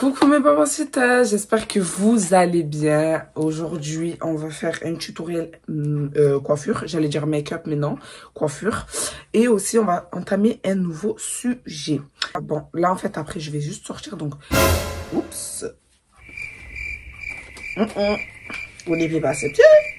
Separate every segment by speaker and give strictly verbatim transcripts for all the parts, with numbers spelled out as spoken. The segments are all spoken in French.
Speaker 1: Coucou mes papacitas, j'espère que vous allez bien. Aujourd'hui, on va faire un tutoriel euh, coiffure. J'allais dire make-up, mais non, coiffure. Et aussi, on va entamer un nouveau sujet. Bon, là, en fait, après, je vais juste sortir, donc... Oups. Mm -mm. Vous n'avez pas accepté.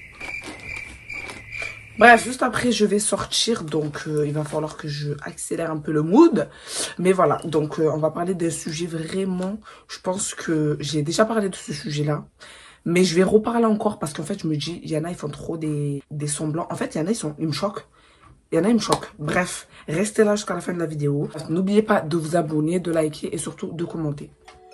Speaker 1: Bref, juste après, je vais sortir, donc euh, il va falloir que je accélère un peu le mood. Mais voilà, donc euh, on va parler d'un sujet vraiment, je pense que j'ai déjà parlé de ce sujet-là. Mais je vais reparler encore parce qu'en fait, je me dis, il y en a, ils font trop des, des semblants. En fait, il y en a, ils, sont, ils me choquent. Il y en a, ils me choquent. Bref, restez là jusqu'à la fin de la vidéo. N'oubliez pas de vous abonner, de liker et surtout de commenter.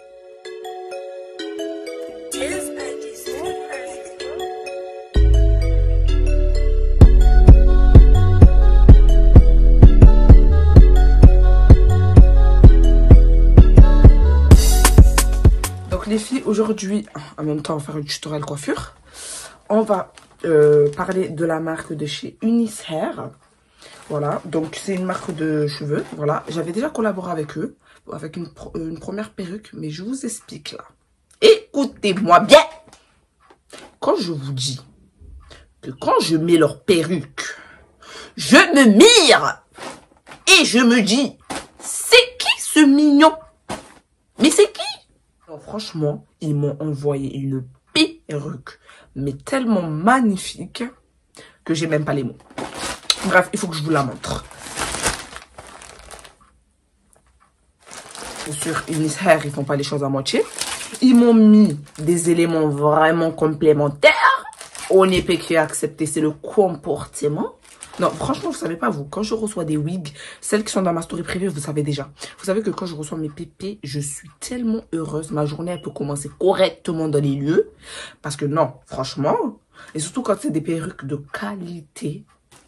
Speaker 1: Les filles, aujourd'hui, en même temps, on va faire un tutoriel coiffure. On va euh, parler de la marque de chez Unis Hair. Voilà, donc c'est une marque de cheveux. Voilà, j'avais déjà collaboré avec eux, avec une, une première perruque, mais je vous explique là. Écoutez-moi bien. Quand je vous dis que quand je mets leur perruque, je me mire et je me dis, c'est qui ce mignon? Mais c'est qui? Franchement, ils m'ont envoyé une perruque, mais tellement magnifique que j'ai même pas les mots. Bref, il faut que je vous la montre. Sur Unis Hair, ils font pas les choses à moitié. Ils m'ont mis des éléments vraiment complémentaires. On n'est pas qui accepter, c'est le comportement. Non, franchement, vous savez pas, vous, quand je reçois des wigs, celles qui sont dans ma story privée, vous savez déjà. Vous savez que quand je reçois mes pépés, je suis tellement heureuse. Ma journée, elle peut commencer correctement dans les lieux. Parce que non, franchement, et surtout quand c'est des perruques de qualité,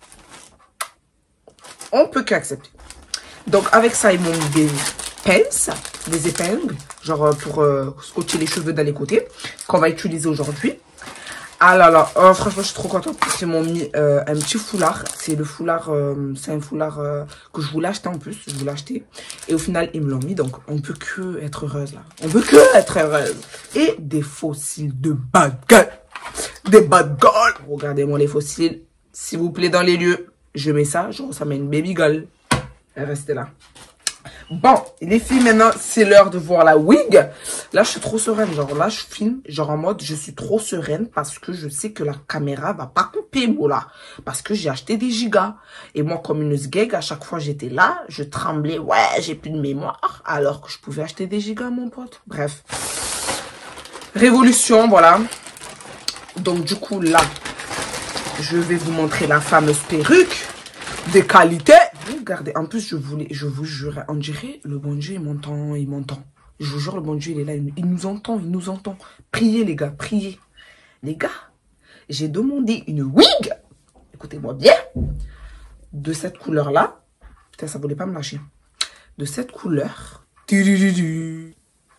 Speaker 1: on peut qu'accepter. Donc, avec ça, ils m'ont mis des pinces, des épingles, genre pour euh, scotcher les cheveux dans les côtés, qu'on va utiliser aujourd'hui. Ah là là, oh, franchement, je suis trop contente parce qu'ils m'ont mis euh, un petit foulard. C'est le foulard, euh, c'est un foulard euh, que je voulais acheter en plus. Je voulais acheter. Et au final, ils me l'ont mis. Donc, on peut que être heureuse là. On peut que être heureuse. Et des fossiles de bad girl. Des bad girl. Regardez-moi les fossiles. S'il vous plaît, dans les lieux, je mets ça. Je ressemble à une baby girl. Restez là. Bon, les filles, maintenant, c'est l'heure de voir la wig. Là, je suis trop sereine. Genre, là, je filme, genre en mode, je suis trop sereine parce que je sais que la caméra va pas couper, moi, là. Parce que j'ai acheté des gigas. Et moi, comme une sgeg, à chaque fois, j'étais là, je tremblais. Ouais, j'ai plus de mémoire. Alors que je pouvais acheter des gigas, mon pote. Bref. Révolution, voilà. Donc, du coup, là, je vais vous montrer la fameuse perruque de qualité. Regardez, en plus, je voulais, je vous jure, on dirait, le bon Dieu, il m'entend, il m'entend. Je vous jure, le bon Dieu, il est là, il, il nous entend, il nous entend. Priez, les gars, priez. Les gars, j'ai demandé une wig, écoutez-moi bien, de cette couleur-là. Putain, ça voulait pas me lâcher. De cette couleur. Les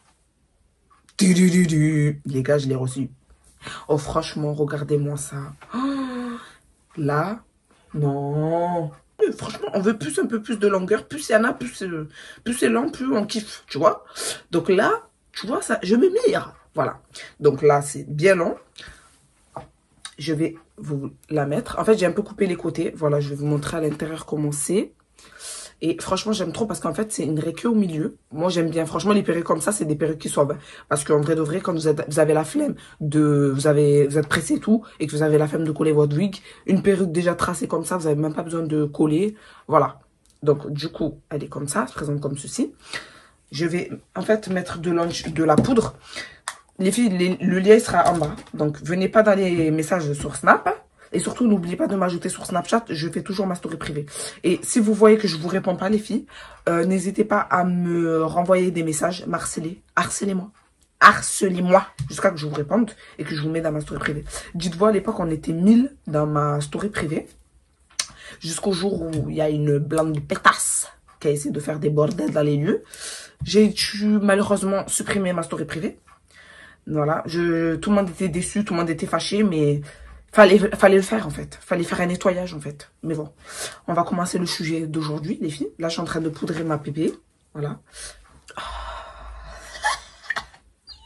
Speaker 1: gars, je l'ai reçu. Oh, franchement, regardez-moi ça. Oh, là, non. Franchement, on veut plus un peu plus de longueur, plus il y en a, plus, euh, plus c'est long, plus on kiffe, tu vois. Donc là, tu vois, ça, je me mire. Voilà. Donc là, c'est bien long. Je vais vous la mettre. En fait, j'ai un peu coupé les côtés. Voilà, je vais vous montrer à l'intérieur comment c'est. Et franchement, j'aime trop parce qu'en fait, c'est une raie au milieu. Moi, j'aime bien. Franchement, les perruques comme ça, c'est des perruques qui sauvent. Parce qu'en vrai de vrai, quand vous, êtes, vous avez la flemme de... Vous, avez, vous êtes pressé et tout, et que vous avez la flemme de coller votre wig, une perruque déjà tracée comme ça, vous n'avez même pas besoin de coller. Voilà. Donc, du coup, elle est comme ça, elle se présente comme ceci. Je vais, en fait, mettre de, de la poudre. Les filles, les, le lien sera en bas. Donc, venez pas dans les messages sur Snap. Et surtout, n'oubliez pas de m'ajouter sur Snapchat. Je fais toujours ma story privée. Et si vous voyez que je vous réponds pas, les filles, euh, n'hésitez pas à me renvoyer des messages. M'harceler. Harcelez-moi. Harcelez-moi. Jusqu'à que je vous réponde et que je vous mette dans ma story privée. Dites-vous, à l'époque, on était mille dans ma story privée. Jusqu'au jour où il y a une blonde pétasse qui a essayé de faire des bordels dans les lieux. J'ai dû malheureusement supprimer ma story privée. Voilà. Je, tout le monde était déçu. Tout le monde était fâché. Mais... Fallait, fallait le faire en fait, fallait faire un nettoyage en fait. Mais bon, on va commencer le sujet d'aujourd'hui les filles. Là je suis en train de poudrer ma pépé, voilà.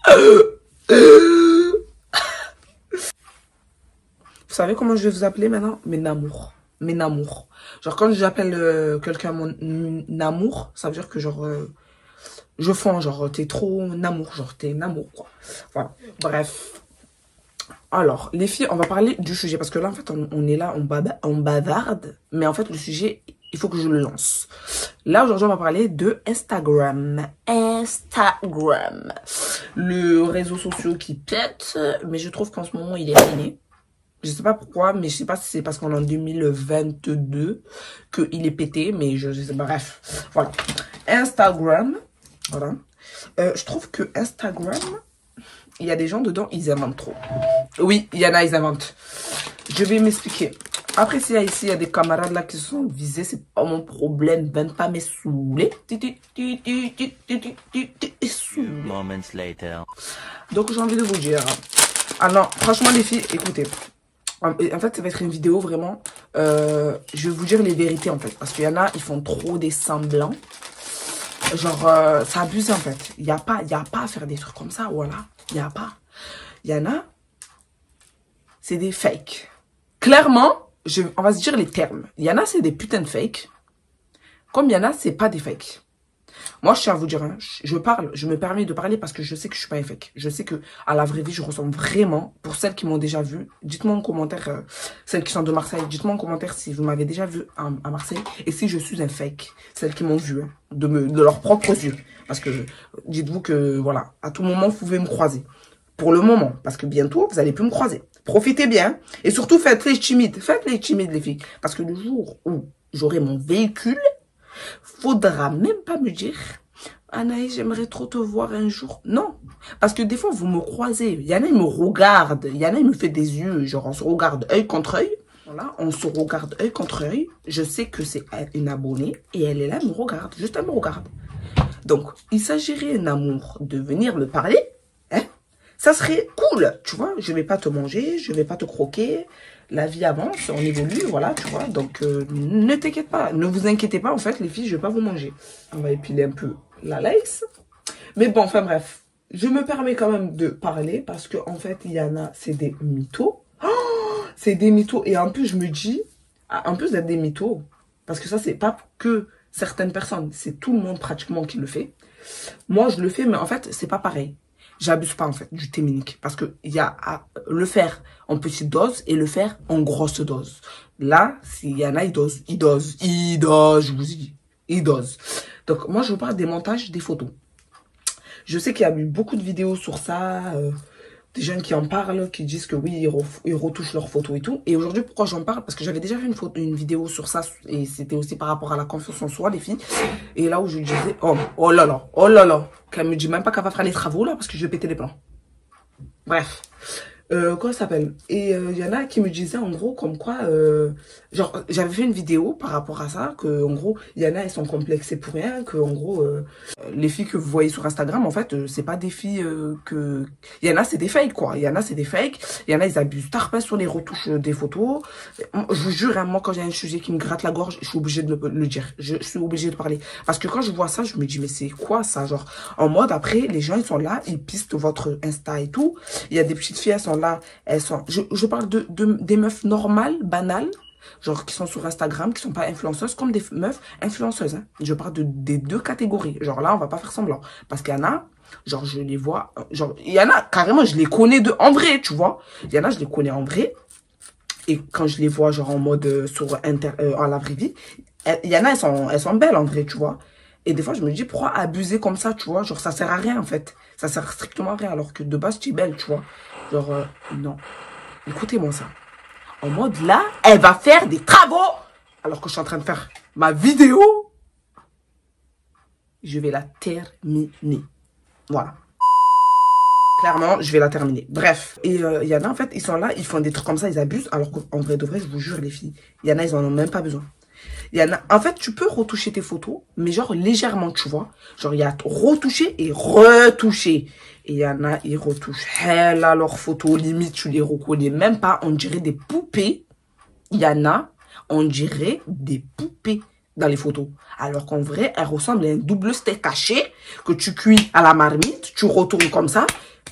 Speaker 1: Vous savez comment je vais vous appeler maintenant? Mes namours. Mes namours. Genre quand j'appelle euh, quelqu'un mon amour, ça veut dire que genre... Euh, je fonds, genre t'es trop namour, genre t'es namour quoi. Voilà. Bref. Alors, les filles, on va parler du sujet. Parce que là, en fait, on, on est là, on, bada, on bavarde. Mais en fait, le sujet, il faut que je le lance. Là, aujourd'hui, on va parler de Instagram. Instagram. Le réseau social qui pète. Mais je trouve qu'en ce moment, il est ruiné. Je sais pas pourquoi, mais je sais pas si c'est parce qu'on est en deux mille vingt-deux qu'il est pété. Mais je, je sais pas. Bref, voilà. Instagram. Voilà. Euh, je trouve que Instagram... Il y a des gens dedans, ils inventent trop. Oui, il y en a, ils inventent. Je vais m'expliquer. Après, s'il y a ici, il y a des camarades là qui se sont visés, c'est pas mon problème. Viens pas me saouler.
Speaker 2: Moments later.
Speaker 1: Donc, j'ai envie de vous dire. Ah non, franchement, les filles, écoutez. En fait, ça va être une vidéo vraiment... Euh, je vais vous dire les vérités, en fait. Parce qu'il y en a, ils font trop des semblants. Genre, euh, c'est abusé, en fait. Il n'y a pas, il y a pas à faire des trucs comme ça, voilà. Il n'y a pas. Il y en a, c'est des fakes. Clairement, je, on va se dire les termes. Il y en a, c'est des putains de fakes. Comme il y en a, c'est pas des fakes. Moi, je tiens à vous dire, hein, je parle, je me permets de parler parce que je sais que je suis pas un fake. Je sais que à la vraie vie, je ressemble vraiment. Pour celles qui m'ont déjà vu, dites-moi en commentaire, euh, celles qui sont de Marseille, dites-moi en commentaire si vous m'avez déjà vu à, à Marseille et si je suis un fake. Celles qui m'ont vu, hein, de, me, de leurs propres yeux. Parce que dites-vous que, voilà, à tout moment, vous pouvez me croiser. Pour le moment, parce que bientôt, vous allez plus me croiser. Profitez bien. Et surtout, faites-les timides. Faites-les timides, les filles. Parce que le jour où j'aurai mon véhicule, faudra même pas me dire Anaïs, j'aimerais trop te voir un jour. Non. Parce que des fois, vous me croisez. Il y en a, ils me regardent. Il y en a, ils me font des yeux. Genre, on se regarde œil contre œil. Voilà, on se regarde œil contre œil. Je sais que c'est une abonnée. Et elle est là, elle me regarde. Juste, elle me regarde. Donc, il s'agirait d'un amour de venir me parler. Hein? Ça serait cool. Tu vois, je vais pas te manger. Je vais pas te croquer. La vie avance, on évolue, voilà, tu vois. Donc, euh, ne t'inquiète pas. Ne vous inquiétez pas, en fait, les filles, je vais pas vous manger. On va épiler un peu la lace. Mais bon, enfin bref. Je me permets quand même de parler parce que en fait, il y en a, c'est des mythos. Oh, c'est des mythos. Et en plus, je me dis, en plus d'être des mythos, parce que ça, c'est pas que certaines personnes, c'est tout le monde pratiquement qui le fait. Moi, je le fais, mais en fait, c'est pas pareil. J'abuse pas en fait du thé minique parce que il y a à le faire en petite dose et le faire en grosse dose. Là, s'il y en a, ils dosent, ils dosent, ils dosent, je vous dis, ils dosent. Donc moi, je vous parle des montages des photos. Je sais qu'il y a eu beaucoup de vidéos sur ça, euh, des jeunes qui en parlent, qui disent que oui, ils, re, ils retouchent leurs photos et tout. Et aujourd'hui, pourquoi j'en parle? Parce que j'avais déjà fait une, photo, une vidéo sur ça et c'était aussi par rapport à la confiance en soi, les filles. Et là où je disais, oh, oh là là, oh là là, qu'elle me dit même pas qu'elle va faire les travaux là parce que je vais péter les plans. Bref. Euh, comment ça s'appelle? Et il euh, y en a qui me disaient en gros comme quoi, euh, genre j'avais fait une vidéo par rapport à ça, que en gros il y en a elles sont complexées pour rien, que en gros euh, les filles que vous voyez sur Instagram en fait euh, c'est pas des filles euh, que, il y en a c'est des fakes quoi, il y en a c'est des fakes, il y en a ils abusent tarpin sur les retouches euh, des photos. Je vous jure hein, moi quand j'ai un sujet qui me gratte la gorge, je suis obligée de le, le dire, je, je suis obligée de parler parce que quand je vois ça je me dis mais c'est quoi ça, genre en mode après les gens ils sont là, ils pistent votre Insta et tout, il y a des petites filles elles sont là, elles sont, je, je parle de, de des meufs normales, banales, genre qui sont sur Instagram, qui sont pas influenceuses, comme des meufs influenceuses, hein. Je parle de, des deux catégories, genre là on va pas faire semblant, parce qu'il y en a, genre je les vois, genre il y en a carrément je les connais de en vrai, tu vois, il y en a je les connais en vrai, et quand je les vois genre en mode euh, sur inter, euh, en la vraie vie, il y en a elles sont, elles sont belles en vrai, tu vois. Et des fois, je me dis, pourquoi abuser comme ça, tu vois? Genre, ça sert à rien, en fait. Ça sert strictement à rien, alors que de base, tu es belle, tu vois? Genre, euh, non. Écoutez-moi ça. En mode, là, elle va faire des travaux, alors que je suis en train de faire ma vidéo. Je vais la terminer. Voilà. Clairement, je vais la terminer. Bref. Et il euh, y en a, en fait, ils sont là, ils font des trucs comme ça, ils abusent, alors qu'en vrai de vrai, je vous jure, les filles, il y en a, ils en ont même pas besoin. Il y en a, en fait, tu peux retoucher tes photos, mais genre légèrement, tu vois. Genre, il y a retoucher et retoucher. Et il y en a, ils retouchent. Hell, là, leurs photos, limite, tu les reconnais même pas. On dirait des poupées. Il y en a, on dirait des poupées dans les photos. Alors qu'en vrai, elles ressemblent à un double steak haché que tu cuis à la marmite. Tu retournes comme ça.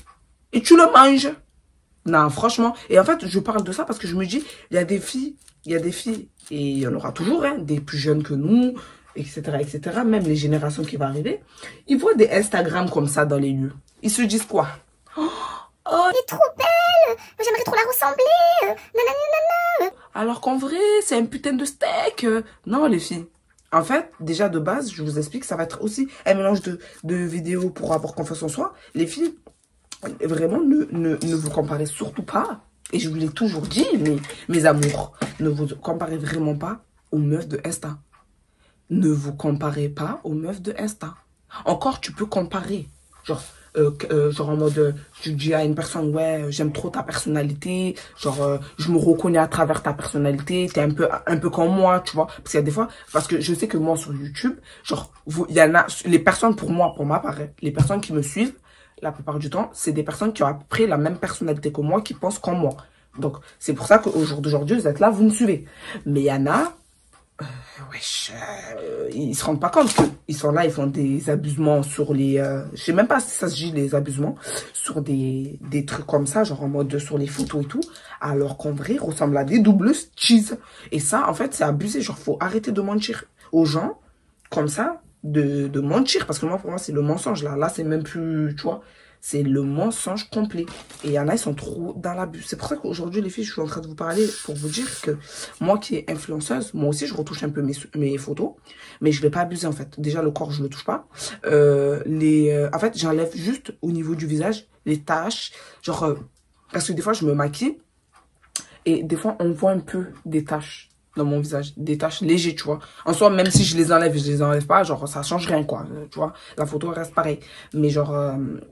Speaker 1: et tu le manges. Non, franchement. Et en fait, je parle de ça parce que je me dis, il y a des filles, il y a des filles, et il y en aura toujours, hein, des plus jeunes que nous, et cetera, et cetera. Même les générations qui vont arriver. Ils voient des Instagram comme ça dans les lieux. Ils se disent quoi? Oh,
Speaker 3: elle est trop belle, j'aimerais trop la ressembler, nanana.
Speaker 1: Alors qu'en vrai, c'est un putain de steak. Non, les filles. En fait, déjà de base, je vous explique, ça va être aussi un mélange de, de vidéos pour avoir confiance en soi. Les filles, vraiment, ne, ne, ne vous comparez surtout pas. Et je vous l'ai toujours dit, mes, mes amours, ne vous comparez vraiment pas aux meufs de Insta. Ne vous comparez pas aux meufs de Insta. Encore, tu peux comparer. Genre, euh, euh, genre en mode, euh, tu dis à une personne, ouais, j'aime trop ta personnalité. Genre, euh, je me reconnais à travers ta personnalité. T'es un peu, un peu comme moi, tu vois. Parce qu'il y a des fois, parce que je sais que moi, sur YouTube, genre, vous, il y en a, les personnes, pour moi, pour ma part, les personnes qui me suivent, la plupart du temps, c'est des personnes qui ont à peu près la même personnalité que moi, qui pensent comme moi. Donc, c'est pour ça qu'au jour d'aujourd'hui, vous êtes là, vous me suivez. Mais il y en a, euh, wesh, euh, ils se rendent pas compte qu'ils sont là, ils font des abusements sur les... Euh, je sais même pas si ça se dit, les abusements, sur des, des trucs comme ça, genre en mode sur les photos et tout, alors qu'en vrai, ils ressemblent à des doubles cheese. Et ça, en fait, c'est abusé. Genre, faut arrêter de mentir aux gens, comme ça, de, de mentir, parce que moi, pour moi, c'est le mensonge, là. Là, c'est même plus, tu vois, c'est le mensonge complet. Et il y en a, ils sont trop dans l'abus. C'est pour ça qu'aujourd'hui, les filles, je suis en train de vous parler pour vous dire que moi qui est influenceuse, moi aussi, je retouche un peu mes, mes photos, mais je vais pas abuser, en fait. Déjà, le corps, je le touche pas. Euh, les, euh, en fait, j'enlève juste au niveau du visage les taches, genre, euh, parce que des fois, je me maquille, et des fois, on voit un peu des taches dans mon visage, des taches légères, tu vois. En soi, même si je les enlève et je les enlève pas, genre, ça change rien, quoi. Tu vois, la photo reste pareille. Mais genre, euh,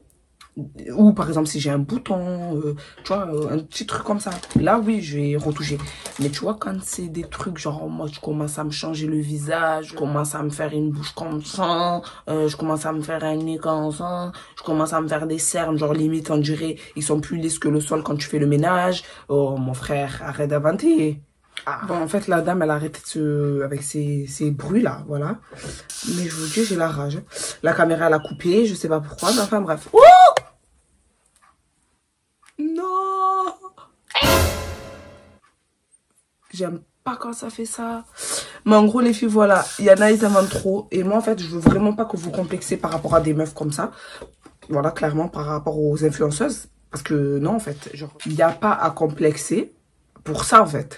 Speaker 1: ou par exemple, si j'ai un bouton, euh, tu vois, euh, un petit truc comme ça. Là, oui, je vais retoucher. Mais tu vois, quand c'est des trucs, genre, moi, je commence à me changer le visage, je commence à me faire une bouche comme ça, euh, je commence à me faire un nez comme ça, je commence à me faire des cernes, genre, limite, on dirait, ils sont plus lisses que le sol quand tu fais le ménage. Oh, mon frère, arrête d'inventer. Ah. Bon, en fait, la dame, elle a arrêté de se... avec ses, ses bruits, là, voilà. Mais je vous dis, j'ai la rage. La caméra, elle a coupé, je sais pas pourquoi, mais enfin, bref. Oh! Non! J'aime pas quand ça fait ça. Mais en gros, les filles, voilà, il y en a, ils inventent trop. Et moi, en fait, je veux vraiment pas que vous complexez par rapport à des meufs comme ça. Voilà, clairement, par rapport aux influenceuses. Parce que, non, en fait, genre, il n'y a pas à complexer pour ça, en fait.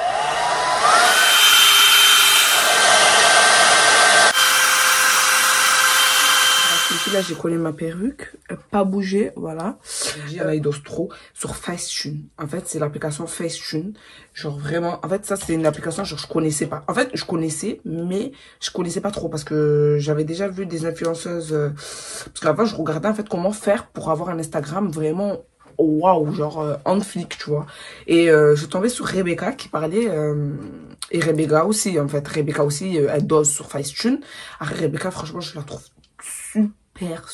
Speaker 1: Là, j'ai collé ma perruque, pas bougé, voilà. Il y en a eu trop sur Facetune. En fait, c'est l'application Facetune. Genre vraiment, en fait, ça, c'est une application, genre, je connaissais pas. En fait, je connaissais, mais je connaissais pas trop parce que j'avais déjà vu des influenceuses. Euh, parce qu'avant, je regardais, en fait, comment faire pour avoir un Instagram vraiment waouh, genre euh, en flic, tu vois. Et euh, je tombais sur Rebecca qui parlait, euh, et Rebecca aussi, en fait. Rebecca aussi, euh, elle dose sur Facetune. Alors, Rebecca, franchement, je la trouve super. Super,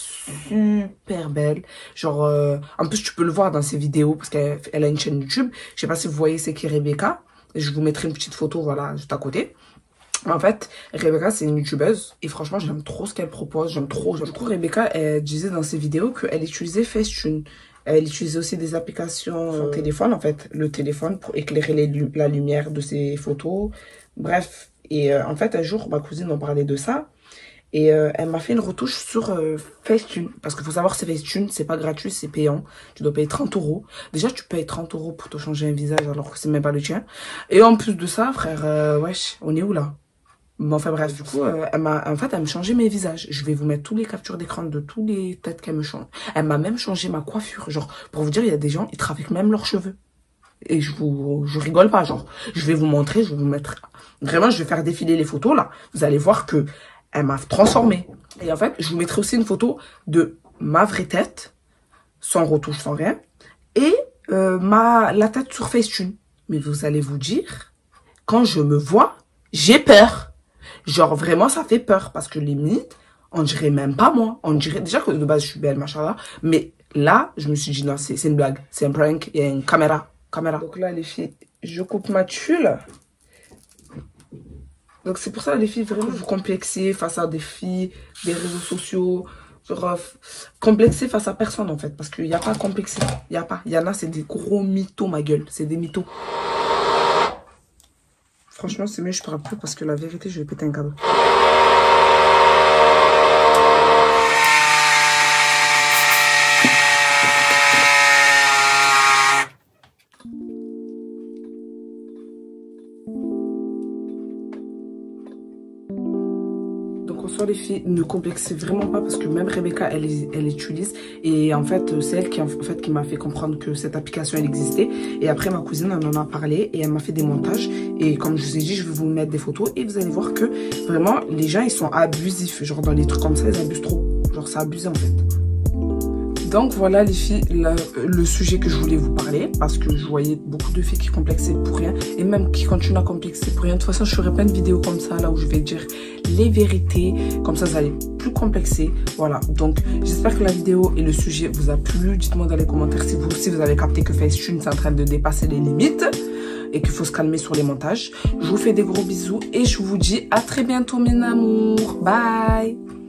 Speaker 1: super belle. Genre, euh, en plus, tu peux le voir dans ses vidéos parce qu'elle elle a une chaîne YouTube. Je sais pas si vous voyez c'est qui Rebecca. Je vous mettrai une petite photo, voilà, juste à côté. En fait, Rebecca, c'est une youtubeuse. Et franchement, j'aime trop ce qu'elle propose. J'aime trop, j'aime trop. Rebecca, elle disait dans ses vidéos qu'elle utilisait Facetune. Elle utilisait aussi des applications sur le téléphone, en fait. Le téléphone pour éclairer les, la lumière de ses photos. Bref. Et euh, en fait, un jour, ma cousine m'en parlait de ça. Et euh, elle m'a fait une retouche sur euh, Facetune. Parce qu'il faut savoir que c'est Facetune, c'est pas gratuit, c'est payant. Tu dois payer trente euros. Déjà, tu payes trente euros pour te changer un visage alors que c'est même pas le tien. Et en plus de ça, frère, euh, wesh, on est où là? Bon, enfin bref, du coup, euh, elle m'a, en fait, elle me changeait mes visages. Je vais vous mettre tous les captures d'écran de tous les têtes qu'elle me change. Elle m'a même changé ma coiffure. Genre, pour vous dire, il y a des gens, ils travaillent même leurs cheveux. Et je vous, je rigole pas, genre. Je vais vous montrer, je vais vous mettre... Vraiment, je vais faire défiler les photos, là. Vous allez voir que elle m'a transformée. Et en fait, je vous mettrai aussi une photo de ma vraie tête, sans retouche, sans rien, et euh, ma, la tête sur Facetune. Mais vous allez vous dire, quand je me vois, j'ai peur. Genre, vraiment, ça fait peur. Parce que limite, on dirait même pas moi. On dirait, déjà que de base, je suis belle, machallah. Mais là, je me suis dit, non, c'est une blague. C'est un prank. Il y a une caméra. caméra. Donc là, les filles, je coupe ma tulle. Donc c'est pour ça, les filles, vraiment, vous complexez face à des filles, des réseaux sociaux. Genre, euh, complexer face à personne, en fait. Parce qu'il n'y a pas à complexer. Il n'y a pas. Il y en a, c'est des gros mythos, ma gueule. C'est des mythos. Franchement, c'est mieux, je parle plus parce que la vérité, je vais péter un câble. Les filles, ne complexez vraiment pas parce que même Rebecca elle, elle utilise et en fait c'est elle qui, en fait, qui m'a fait comprendre que cette application elle existait et après ma cousine elle en a parlé et elle m'a fait des montages et comme je vous ai dit je vais vous mettre des photos et vous allez voir que vraiment les gens ils sont abusifs, genre dans les trucs comme ça ils abusent trop, genre c'est abusé en fait. Donc voilà les filles, la, le sujet que je voulais vous parler parce que je voyais beaucoup de filles qui complexaient pour rien et même qui continuent à complexer pour rien. De toute façon je ferai plein de vidéos comme ça là où je vais dire les vérités, comme ça vous allez plus complexer. Voilà, donc j'espère que la vidéo et le sujet vous a plu. Dites-moi dans les commentaires si vous aussi vous avez capté que Facetune c'est en train de dépasser les limites et qu'il faut se calmer sur les montages. Je vous fais des gros bisous et je vous dis à très bientôt mes amours. Bye.